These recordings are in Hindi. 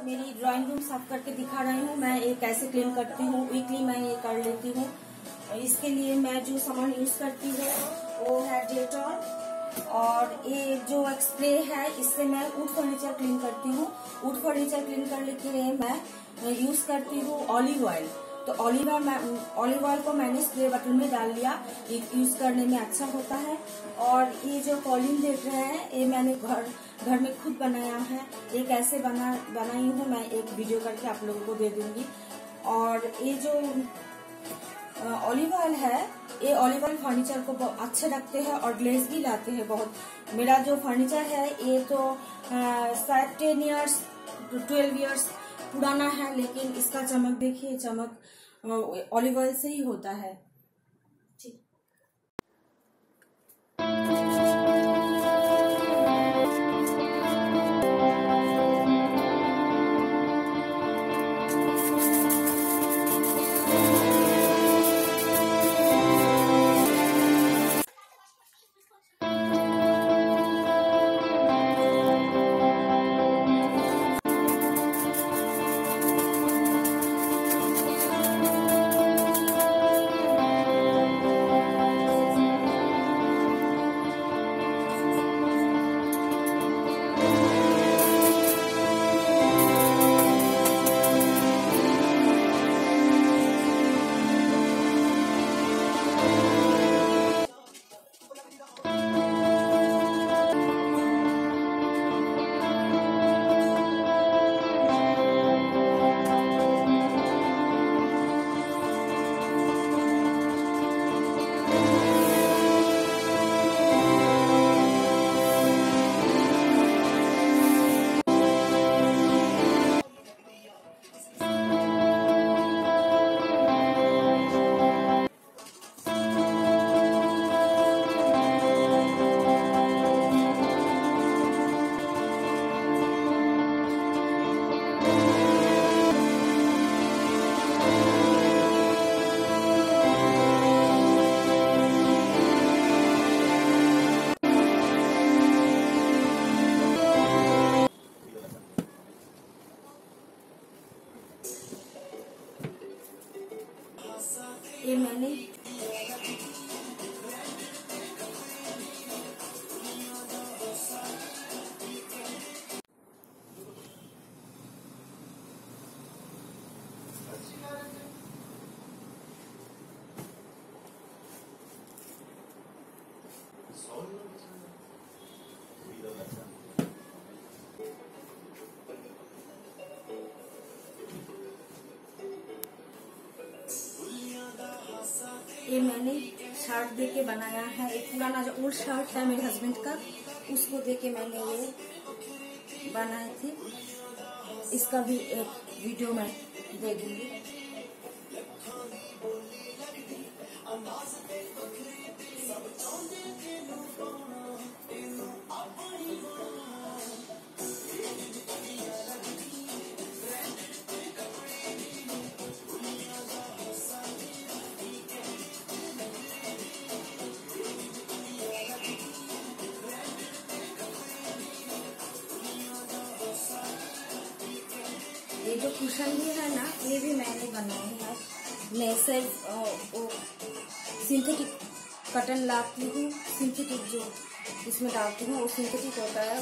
मेरी ड्राइंग रूम साफ करके दिखा रही हूँ। मैं ये कैसे क्लीन करती हूँ, वीकली मैं ये कर लेती हूँ। इसके लिए मैं जो सामान यूज करती हूँ वो है डेटॉल, और ये जो स्प्रे है इससे मैं वुड फर्नीचर क्लीन करती हूँ। वुड फर्नीचर क्लीन करने के लिए मैं यूज करती हूँ ऑलिव ऑयल। तो ऑलिव ऑयल को मैंने स्प्रे बॉटल में डाल लिया, ये यूज करने में अच्छा होता है। और ये जो कॉलिन देख रहे हैं ये मैंने घर में खुद बनाया है। ये कैसे बनाई हूँ मैं एक वीडियो करके आप लोगों को दे दूंगी। और ये जो ऑलिव ऑयल है, ये ऑलिव ऑयल फर्नीचर को बहुत अच्छे रखते हैं और ग्लेज भी लाते हैं बहुत। मेरा जो फर्नीचर है ये तो शायद 10 इयर्स 12 इयर्स पुराना है, लेकिन इसका चमक देखिए, चमक ऑलिव ऑयल से ही होता है। ठीक। ये मैंने शर्ट दे के बनाया है। एक पुराना जो ओल्ड शर्ट है मेरे हस्बैंड का, उसको दे के मैंने ये बनाए थे। इसका भी एक वीडियो मैं दे दूंगी। ये जो कुशन भी है ना, ये भी मैंने बनाए हैं। मैं सिर्फ सिंथेटिक कॉटन लाती हूँ, सिंथेटिक जो इसमें डालती हूँ वो सिंथेटिक होता है।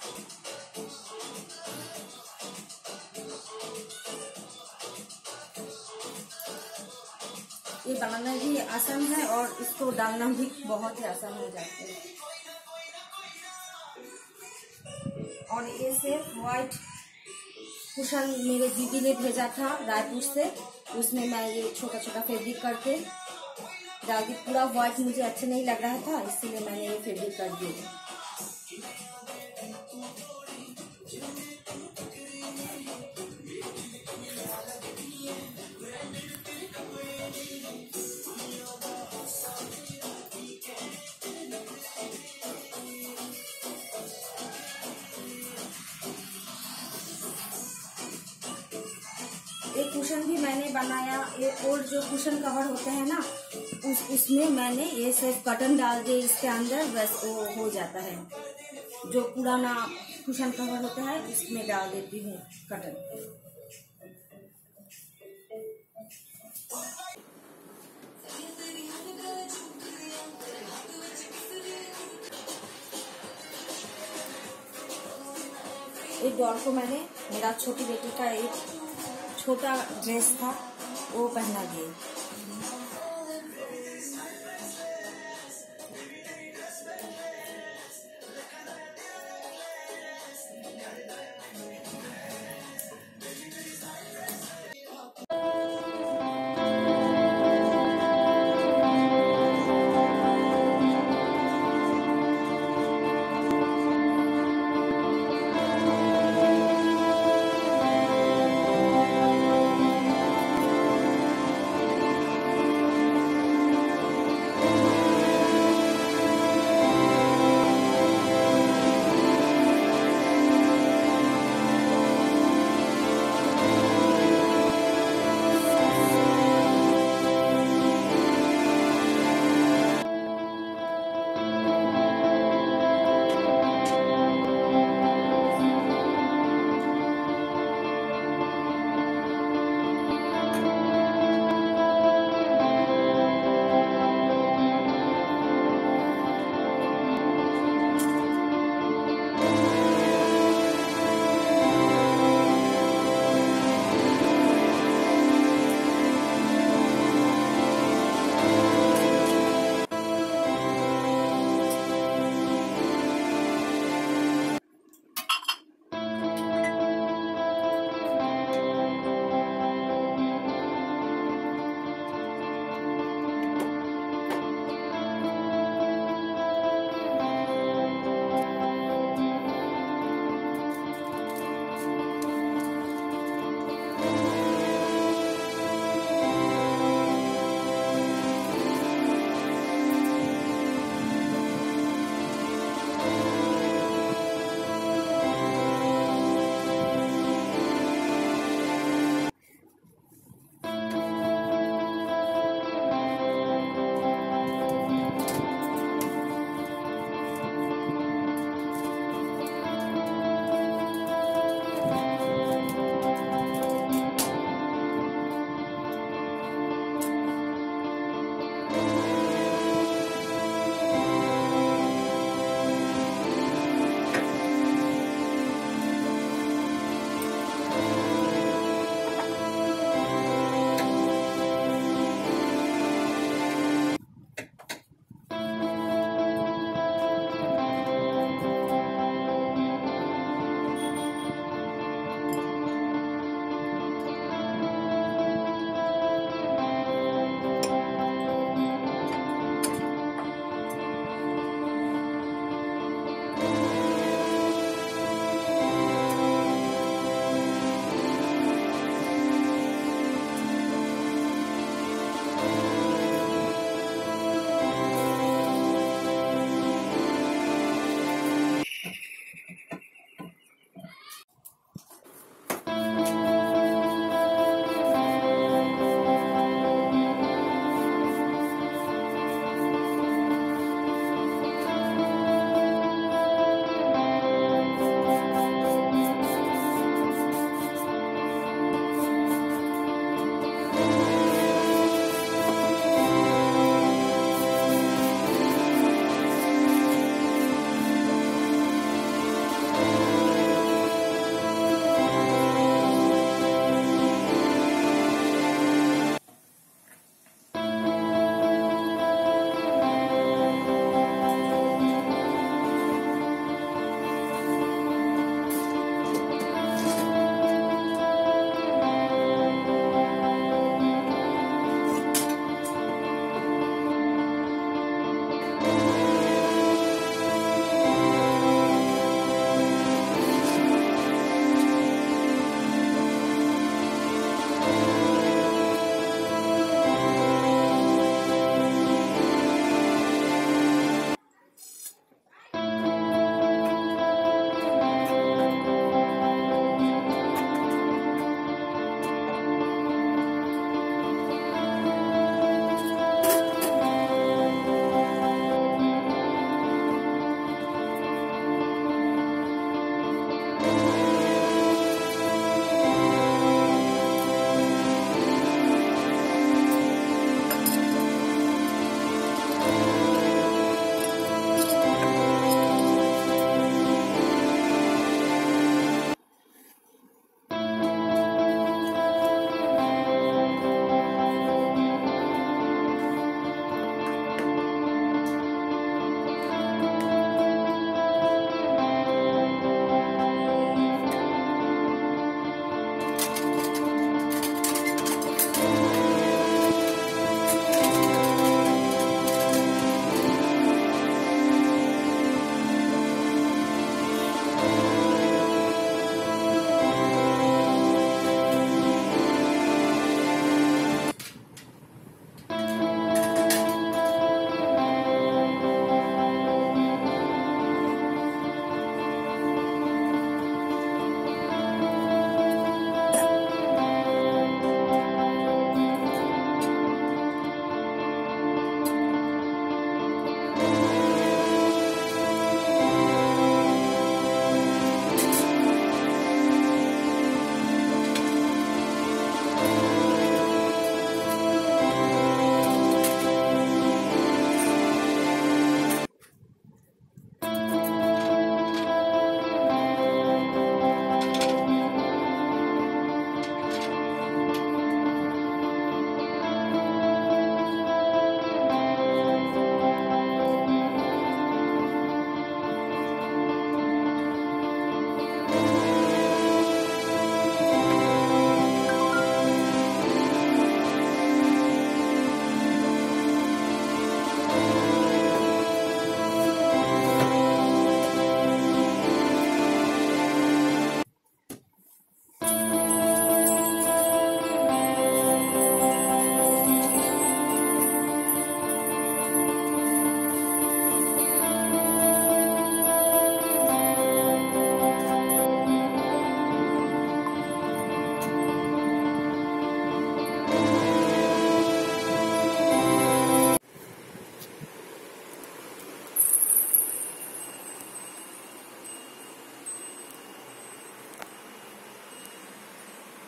ये बनाना भी आसान है और इसको डालना भी बहुत ही आसान हो जाता है। और ये सिर्फ व्हाइट कुशन मेरे दीदी ने भेजा था रायपुर से, उसमें मैं ये छोटा छोटा फैब्रिक करके डाल दी। पूरा व्हाइट मुझे अच्छा नहीं लग रहा था, इसलिए मैंने ये फैब्रिक कर दिया। एक कुशन भी मैंने बनाया। एक और जो कुशन कवर होते हैं ना, उसमें मैंने ये सिर्फ कॉटन डाल के इसके अंदर, बस वो हो जाता है। जो पुराना कुशन कवर होता है इसमें डाल देती हूँ कटन। एक डॉल को मैंने, मेरा छोटी बेटी का एक छोटा ड्रेस था वो पहना दिए।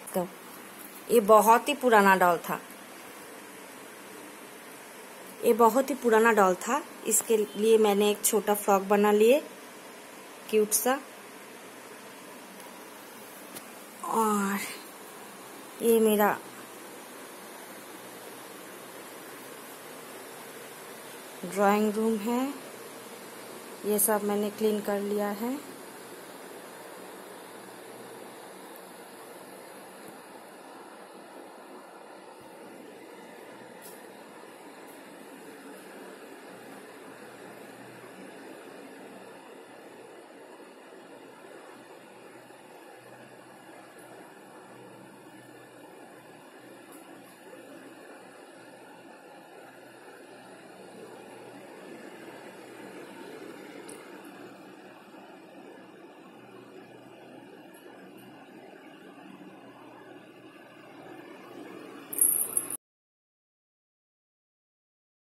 का। ये बहुत ही पुराना डॉल था, ये बहुत ही पुराना डॉल था। इसके लिए मैंने एक छोटा फ्रॉक बना लिए, क्यूट सा। और ये मेरा ड्राइंग रूम है, ये सब मैंने क्लीन कर लिया है।